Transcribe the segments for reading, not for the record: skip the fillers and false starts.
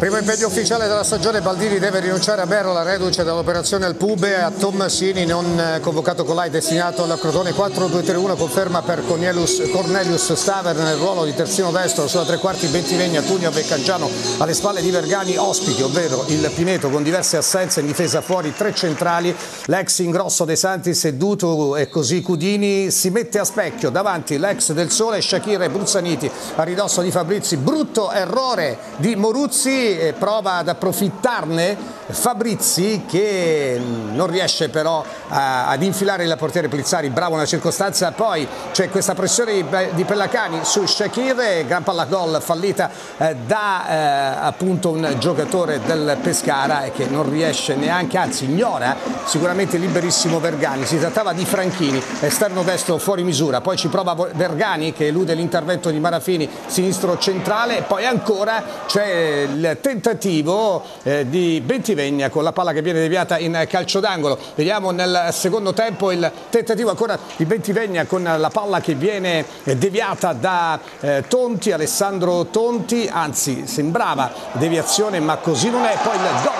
Primo impegno ufficiale della stagione, Baldini deve rinunciare a Berola, reduce dall'operazione al Pube, a Tommasini non convocato Colai destinato al Crotone. 4-2-3-1 conferma per Cornelius Staver nel ruolo di terzino destro, sulla tre quarti Bentivegna, Tunio Beccangiano alle spalle di Vergani, ospiti ovvero il Pineto con diverse assenze, in difesa fuori tre centrali, l'ex ingrosso De Santis e Dutu e così Cudini, si mette a specchio davanti l'ex del Sole, Shakir e Bruzzaniti a ridosso di Fabrizi. Brutto errore di Moruzzi, prova ad approfittarne Fabrizi che non riesce però ad infilare il portiere Plizzari, bravo una circostanza. Poi c'è questa pressione di Pellacani su Shakir, gran palla gol fallita da appunto un giocatore del Pescara che non riesce neanche, anzi ignora sicuramente liberissimo Vergani. Si trattava di Franchini, esterno destro fuori misura, poi ci prova Vergani che elude l'intervento di Marafini, sinistro centrale, e poi ancora c'è il tentativo di Bentivegna con la palla che viene deviata in calcio d'angolo. Vediamo nel secondo tempo il tentativo ancora di Bentivegna con la palla che viene deviata da Tonti, Alessandro Tonti, anzi sembrava deviazione ma così non è. Poi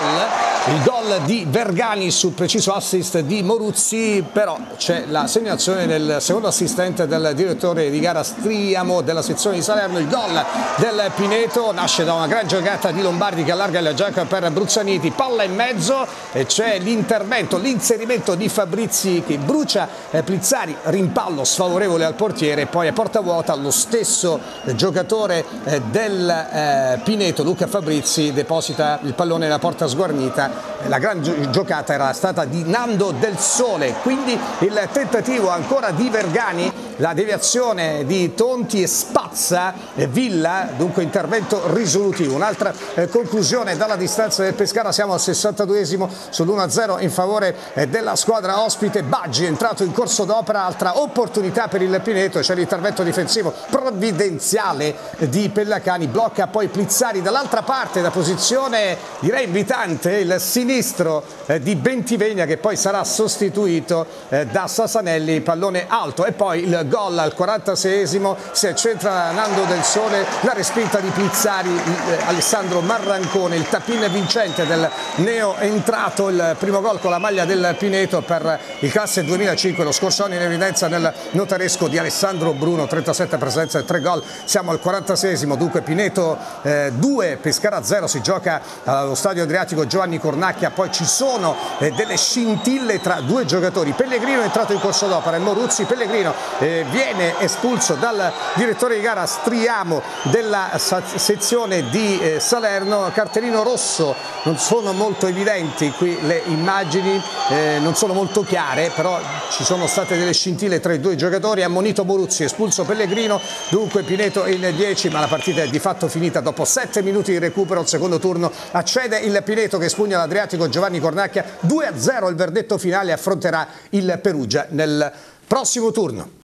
il gol di Vergani sul preciso assist di Moruzzi, però c'è la segnalazione del secondo assistente del direttore di gara Striamo della sezione di Salerno. Il gol del Pineto nasce da una gran giocata di Lombardi che allarga il gioco per Bruzzaniti, palla in mezzo e c'è l'intervento, l'inserimento di Fabrizi che brucia Plizzari, rimpallo sfavorevole al portiere, poi a porta vuota lo stesso giocatore del Pineto, Luca Fabrizi, deposita il pallone nella porta sguarnita. La gran giocata era stata di Nando Del Sole, quindi il tentativo ancora di Vergani, la deviazione di Tonti e spazza Villa, dunque intervento risolutivo. Un'altra conclusione dalla distanza del Pescara, siamo al 62esimo sull'1-0 in favore della squadra ospite. Baggi è entrato in corso d'opera, altra opportunità per il Pineto, c'è l'intervento difensivo provvidenziale di Pellacani, blocca poi Plizzari dall'altra parte da posizione direi invitante, il sinistro di Bentivegna che poi sarà sostituito da Sasanelli, pallone alto e poi il gol al 46esimo, si accentra Nando Del Sole, la respinta di Plizzari, Alessandro Marrancone, il tapin vincente del neo entrato, il primo gol con la maglia del Pineto per il classe 2005, lo scorso anno in evidenza nel notaresco di Alessandro Bruno, 37 presenze e 3 gol, siamo al 46esimo, dunque Pineto 2, Pescara 0, si gioca allo stadio Adriatico Giovanni Cornacchia. Poi ci sono delle scintille tra due giocatori, Pellegrino è entrato in corso d'opera e Moruzzi. Pellegrino viene espulso dal direttore di gara Striamo della sezione di Salerno, cartellino rosso, non sono molto evidenti qui le immagini, non sono molto chiare, però ci sono state delle scintille tra i due giocatori, ammonito Moruzzi, espulso Pellegrino, dunque Pineto in 10, ma la partita è di fatto finita dopo 7 minuti di recupero. Al secondo turno accede il Pineto che espugna l'Adriatico Giovanni Cornacchia, 2-0 il verdetto finale, affronterà il Perugia nel prossimo turno.